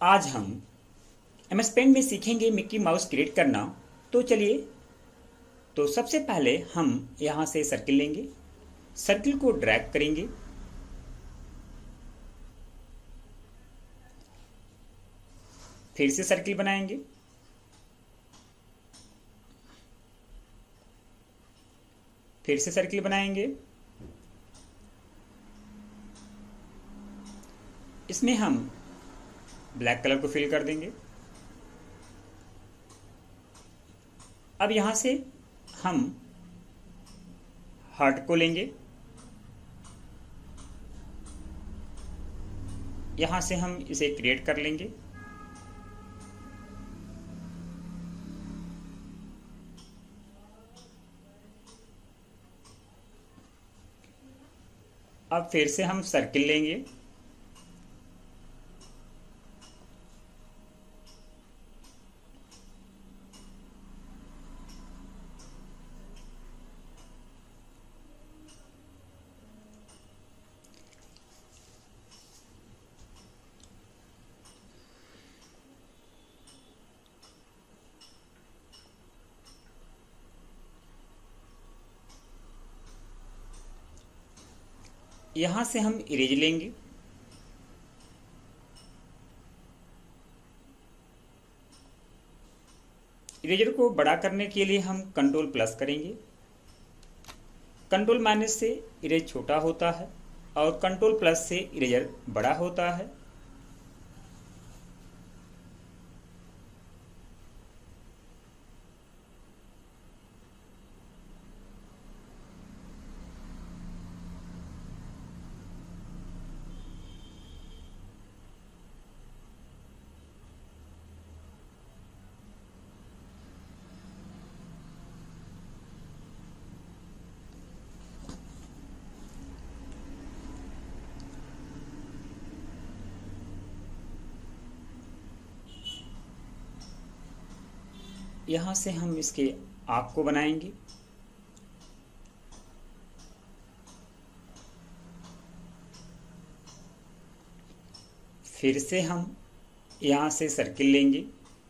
आज हम MS paint में सीखेंगे मिक्की माउस क्रिएट करना। तो चलिए, तो सबसे पहले हम यहाँ से सर्किल लेंगे, सर्किल को ड्रैग करेंगे, फिर से सर्किल बनाएंगे, फिर से सर्किल बनाएंगे। इसमें हम ब्लैक कलर को फिल कर देंगे। अब यहाँ से हम हार्ट को लेंगे, यहाँ से हम इसे क्रिएट कर लेंगे। अब फिर से हम सर्किल लेंगे, यहाँ से हम इरेज लेंगे, इरेजर को बड़ा करने के लिए हम कंट्रोल प्लस करेंगे। कंट्रोल माइनस से इरेज छोटा होता है और कंट्रोल प्लस से इरेजर बड़ा होता है। यहाँ से हम इसके आँख को बनाएंगे, फिर से हम यहाँ से सर्किल लेंगे,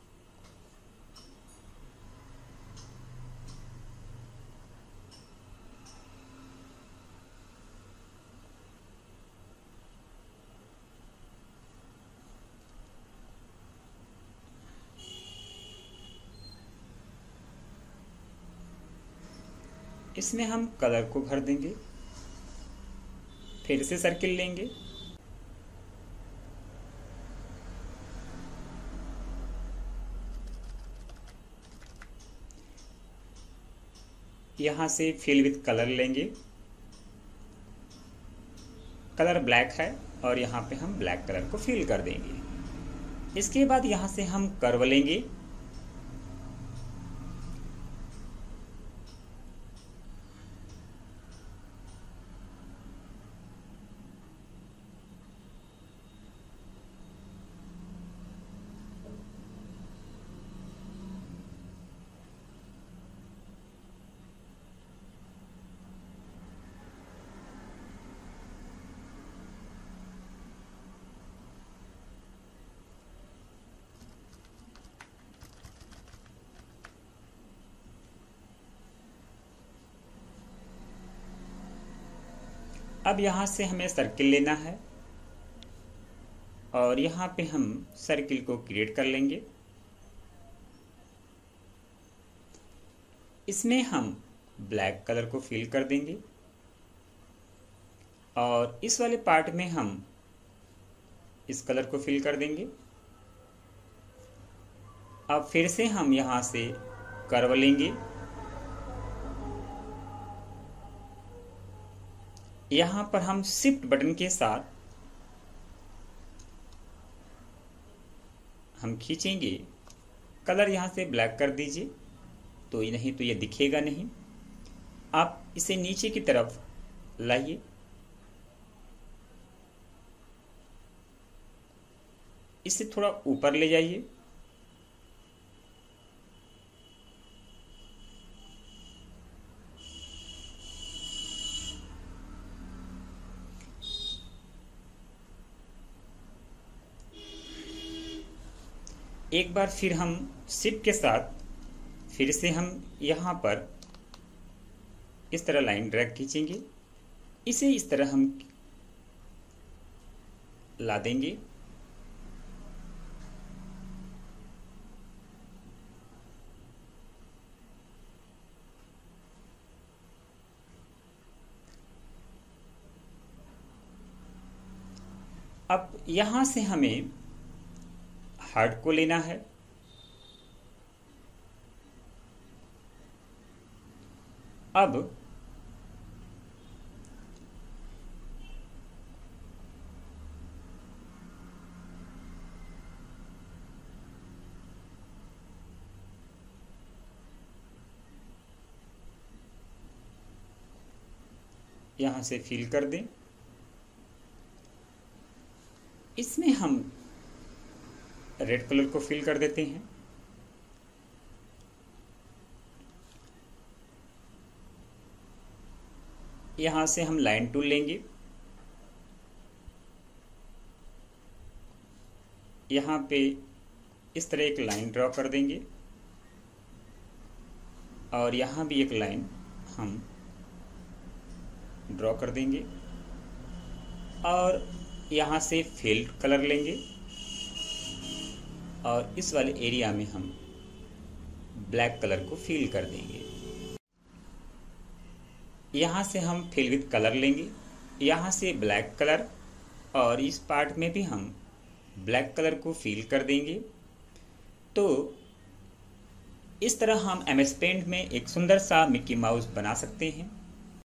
इसमें हम कलर को भर देंगे, फिर से सर्किल लेंगे, यहाँ से फिल विथ कलर लेंगे, कलर ब्लैक है और यहाँ पे हम ब्लैक कलर को फिल कर देंगे। इसके बाद यहाँ से हम कर्व लेंगे, अब यहाँ से हमें सर्किल लेना है और यहाँ पे हम सर्किल को क्रिएट कर लेंगे। इसमें हम ब्लैक कलर को फिल कर देंगे और इस वाले पार्ट में हम इस कलर को फिल कर देंगे। अब फिर से हम यहाँ से कर्व लेंगे, यहाँ पर हम शिफ्ट बटन के साथ हम खींचेंगे। कलर यहाँ से ब्लैक कर दीजिए, तो ये नहीं तो ये दिखेगा नहीं। आप इसे नीचे की तरफ लाइए, इसे थोड़ा ऊपर ले जाइए, एक बार फिर हम शिफ्ट के साथ फिर से हम यहाँ पर इस तरह लाइन ड्रैग खींचेंगे, इसे इस तरह हम ला देंगे। अब यहाँ से हमें हार्ट को लेना है। अब यहाँ से फिल कर दें। इसमें हम रेड कलर को फिल कर देते हैं। यहाँ से हम लाइन टूल लेंगे, यहाँ पे इस तरह एक लाइन ड्रॉ कर देंगे और यहाँ भी एक लाइन हम ड्रॉ कर देंगे और यहाँ से फिल कलर लेंगे और इस वाले एरिया में हम ब्लैक कलर को फिल कर देंगे। यहाँ से हम फिल विद कलर लेंगे, यहाँ से ब्लैक कलर और इस पार्ट में भी हम ब्लैक कलर को फिल कर देंगे। तो इस तरह हम MS पेंट में एक सुंदर सा मिक्की माउस बना सकते हैं।